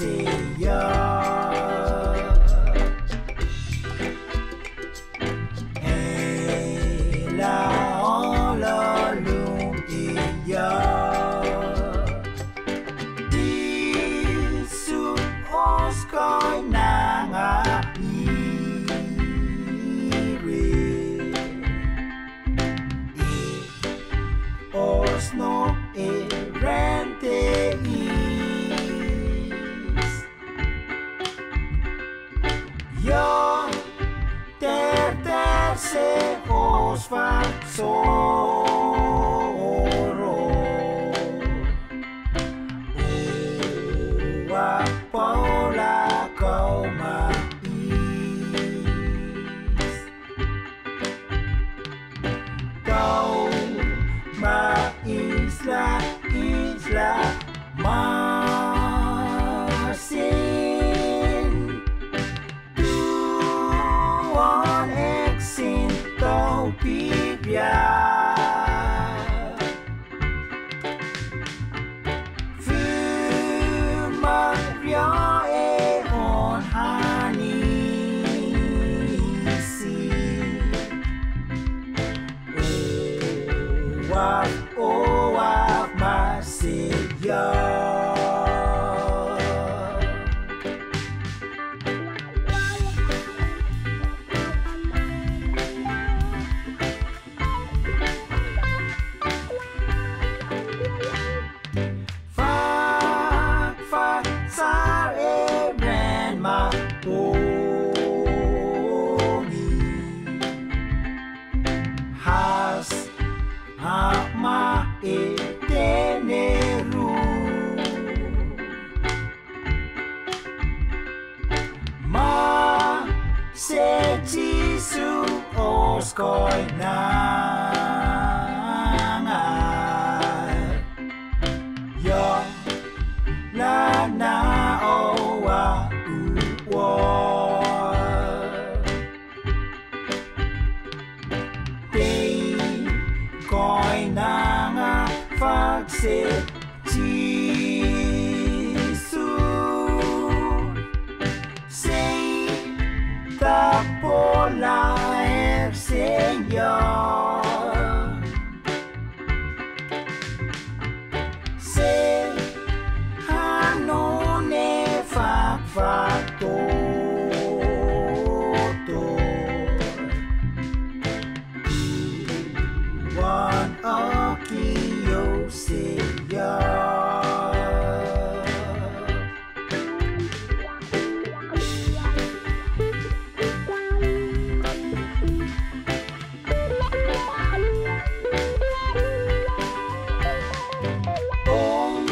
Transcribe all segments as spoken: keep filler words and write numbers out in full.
Jisu os Kainag Aire Os no errante is Yo ter ter se os fa soro Ua paula kau mais Kau isla, isla Marsin Tuan exin kau pibia Fumar ria e on hanisi Waf o waf masaya Fak fak sar e ren ma pongi Has Ama e teneru Ma se Jisu os Kainag Aire Yo la na o wa uwa Kainag Aire se Jisu Sei tapola el Señor Se hanone fak fak toto Wan aki yo seya Om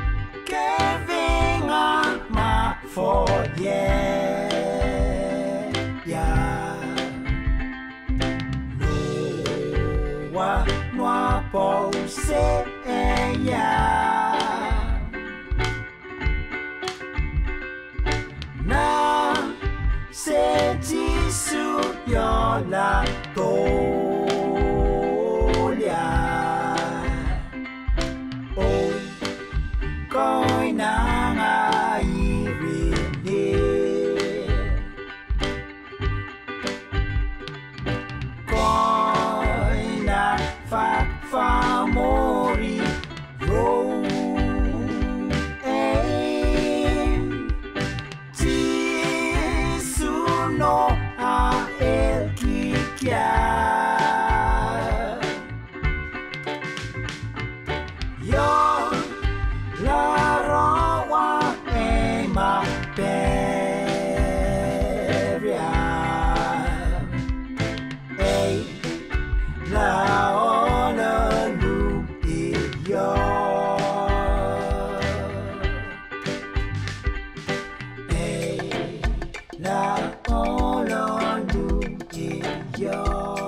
kevinga ma for yeah yeah Noa noa po se ya Na se Jisu yo la tolia O Kainag Aire Kainag fak fa mori ro em Jisu no a el kikia Yo la rawa e ma peria E la ona lu e yo E la ona lu e yo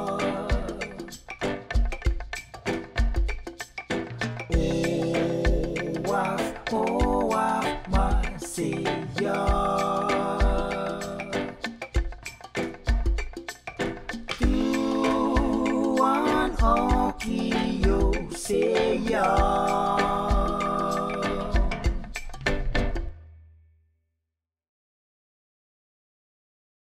Oh, waf masaya Tuan aki yo seya